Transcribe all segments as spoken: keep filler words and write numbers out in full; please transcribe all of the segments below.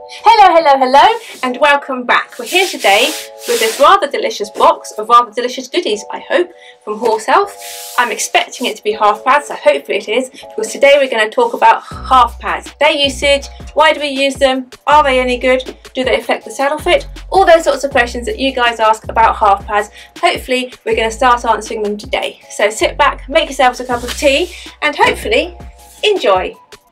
Hello, hello, hello, and welcome back. We're here today with this rather delicious box of rather delicious goodies, I hope, from Horse Health. I'm expecting it to be half pads, so hopefully it is, because today we're going to talk about half pads. Their usage, why do we use them, are they any good, do they affect the saddle fit, all those sorts of questions that you guys ask about half pads. Hopefully we're going to start answering them today. So sit back, make yourselves a cup of tea, and hopefully enjoy.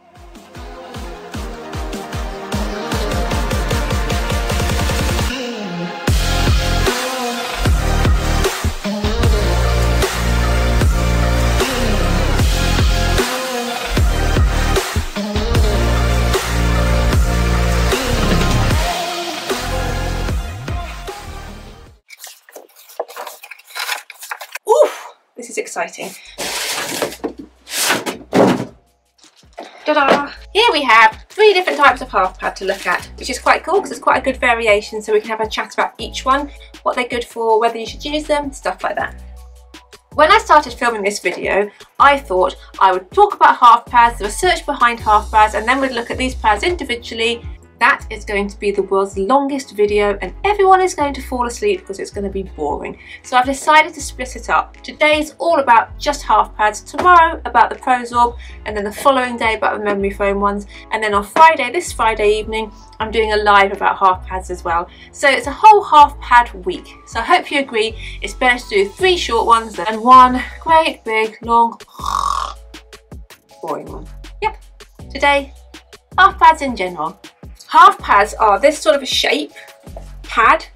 This is exciting. Ta-da! Here we have three different types of half pad to look at, which is quite cool because it's quite a good variation, so we can have a chat about each one, what they're good for, whether you should use them, stuff like that. When I started filming this video, I thought I would talk about half pads, the research behind half pads, and then we'd look at these pads individually. That is going to be the world's longest video and everyone is going to fall asleep because it's going to be boring. So I've decided to split it up. Today's all about just half pads, tomorrow about the ProZorb, and then the following day about the memory foam ones. And then on Friday, this Friday evening, I'm doing a live about half pads as well. So it's a whole half pad week. So I hope you agree it's better to do three short ones than one great big long boring one. Yep, today, half pads in general. Half pads are this sort of a shape pad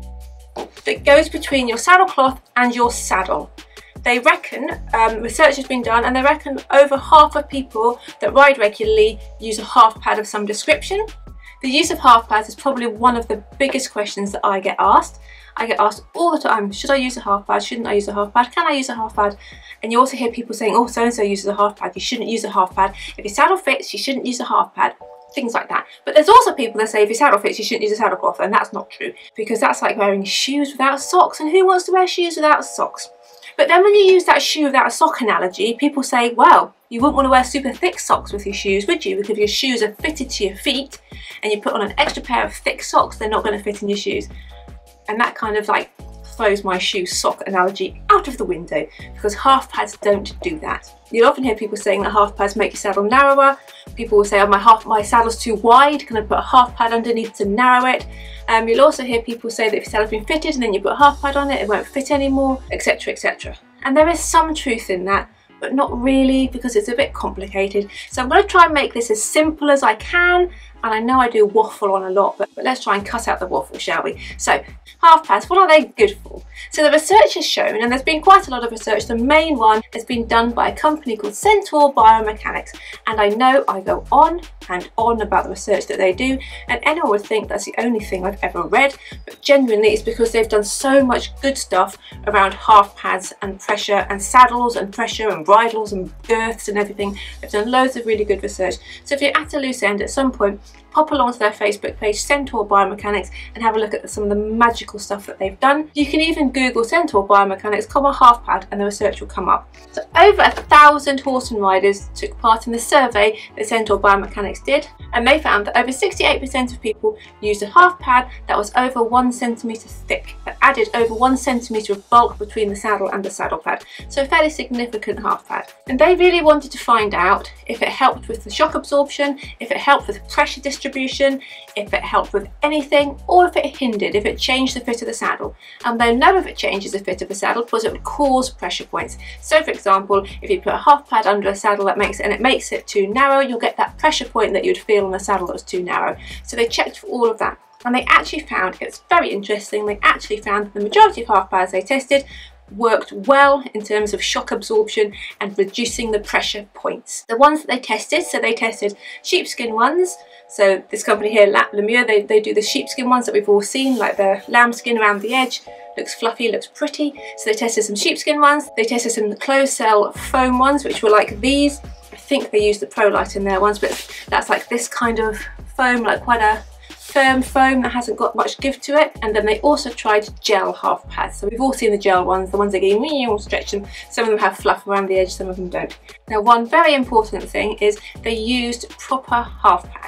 that goes between your saddle cloth and your saddle. They reckon, um, research has been done, and they reckon over half of people that ride regularly use a half pad of some description. The use of half pads is probably one of the biggest questions that I get asked. I get asked all the time, should I use a half pad, shouldn't I use a half pad, can I use a half pad? And you also hear people saying, oh, so-and-so uses a half pad, you shouldn't use a half pad. If your saddle fits, you shouldn't use a half pad. Things like that. But there's also people that say if your saddle fits you shouldn't use a saddle cloth, and that's not true, because that's like wearing shoes without socks, and who wants to wear shoes without socks? But then when you use that shoe without a sock analogy, people say, well, you wouldn't want to wear super thick socks with your shoes, would you? Because if your shoes are fitted to your feet and you put on an extra pair of thick socks, they're not going to fit in your shoes. And that kind of like throws my shoe sock analogy out of the window, because half pads don't do that. You'll often hear people saying that half pads make your saddle narrower. People will say, oh, my, half, my saddle's too wide, can I put a half pad underneath to narrow it? Um, you'll also hear people say that if your saddle's been fitted and then you put a half pad on it, it won't fit anymore, etc, et cetera. And there is some truth in that, but not really, because it's a bit complicated. So I'm going to try and make this as simple as I can, and I know I do waffle on a lot, but, but let's try and cut out the waffle, shall we? So, half pads, what are they good for? So the research has shown, and there's been quite a lot of research, the main one has been done by a company called Centaur Biomechanics, and I know I go on and on about the research that they do, and anyone would think that's the only thing I've ever read, but genuinely it's because they've done so much good stuff around half pads and pressure and saddles and pressure and bridles and girths and everything. They've done loads of really good research. So if you're at a loose end at some point, pop along to their Facebook page, Centaur Biomechanics, and have a look at some of the magical stuff that they've done. You can even Google Centaur Biomechanics, comma half pad, and the research will come up. So over a thousand horseman riders took part in the survey that Centaur Biomechanics did, and they found that over sixty-eight percent of people used a half pad that was over one centimetre thick, that added over one centimetre of bulk between the saddle and the saddle pad. So a fairly significant half pad. And they really wanted to find out if it helped with the shock absorption, if it helped with pressure distribution, if it helped with anything, or if it hindered, if it changed the fit of the saddle. And they know if it changes the fit of the saddle because it would cause pressure points. So for example, if you put a half pad under a saddle that makes it, and it makes it too narrow, you'll get that pressure point that you'd feel on a saddle that was too narrow. So they checked for all of that, and they actually found, it's very interesting, they actually found the majority of half pads they tested worked well in terms of shock absorption and reducing the pressure points. The ones that they tested, so they tested sheepskin ones. So this company here, Lemure, they, they do the sheepskin ones that we've all seen, like the lambskin around the edge. Looks fluffy, looks pretty. So they tested some sheepskin ones. They tested some closed cell foam ones, which were like these. I think they used the ProLite in their ones, but that's like this kind of foam, like quite a firm foam that hasn't got much give to it. And then they also tried gel half pads. So we've all seen the gel ones, the ones that get you stretch them. Some of them have fluff around the edge, some of them don't. Now, one very important thing is they used proper half pads.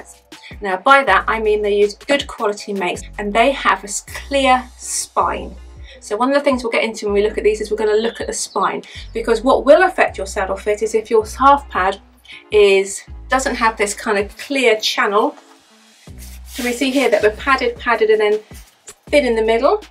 Now by that I mean they use good quality makes and they have a clear spine. So one of the things we'll get into when we look at these is we're going to look at the spine, because what will affect your saddle fit is if your half pad is doesn't have this kind of clear channel. So we see here that we're padded, padded and then thin in the middle.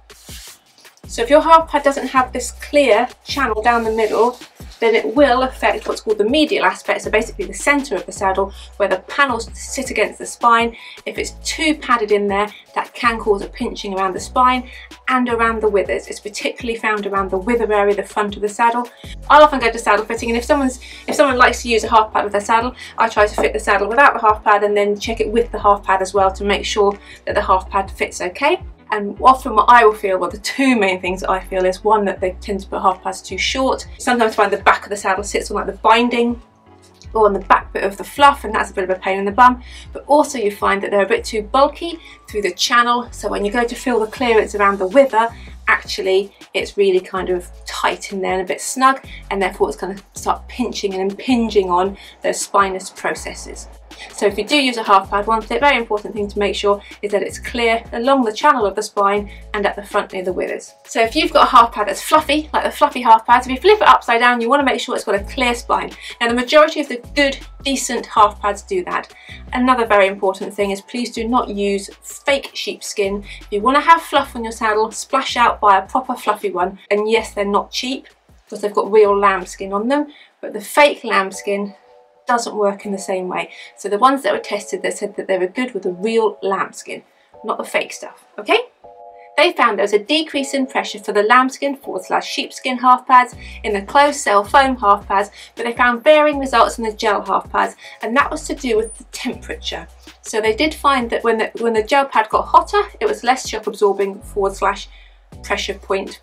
So if your half pad doesn't have this clear channel down the middle, then it will affect what's called the medial aspect, so basically the centre of the saddle where the panels sit against the spine. If it's too padded in there, that can cause a pinching around the spine and around the withers. It's particularly found around the wither area, the front of the saddle. I'll often go to saddle fitting, and if someone's if someone likes to use a half pad with their saddle, I try to fit the saddle without the half pad and then check it with the half pad as well to make sure that the half pad fits okay. And often what I will feel, well, the two main things that I feel is one, that they tend to put half pads too short. Sometimes find the back of the saddle sits on like the binding or on the back bit of the fluff, and that's a bit of a pain in the bum. But also you find that they're a bit too bulky through the channel, so when you go to feel the clearance around the wither, actually it's really kind of tight in there and a bit snug, and therefore it's going to start pinching and impinging on those spinous processes. So if you do use a half pad, one very important thing to make sure is that it's clear along the channel of the spine and at the front near the withers. So if you've got a half pad that's fluffy, like the fluffy half pads, if you flip it upside down, you want to make sure it's got a clear spine. Now the majority of the good, decent half pads do that. Another very important thing is please do not use fake sheepskin. If you want to have fluff on your saddle, splash out by a proper fluffy one. And yes, they're not cheap because they've got real lambskin on them, but the fake lambskin doesn't work in the same way. So the ones that were tested, they said that they were good with the real lambskin, not the fake stuff, okay? They found there was a decrease in pressure for the lambskin forward slash sheepskin half pads in the closed cell foam half pads, but they found varying results in the gel half pads, and that was to do with the temperature. So they did find that when the, when the gel pad got hotter, it was less shock absorbing forward slash pressure point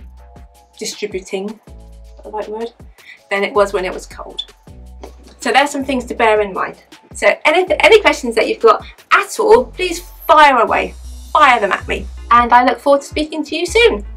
distributing, is that the right word, than it was when it was cold. So there's some things to bear in mind. So any, any questions that you've got at all, please fire away, fire them at me. And I look forward to speaking to you soon.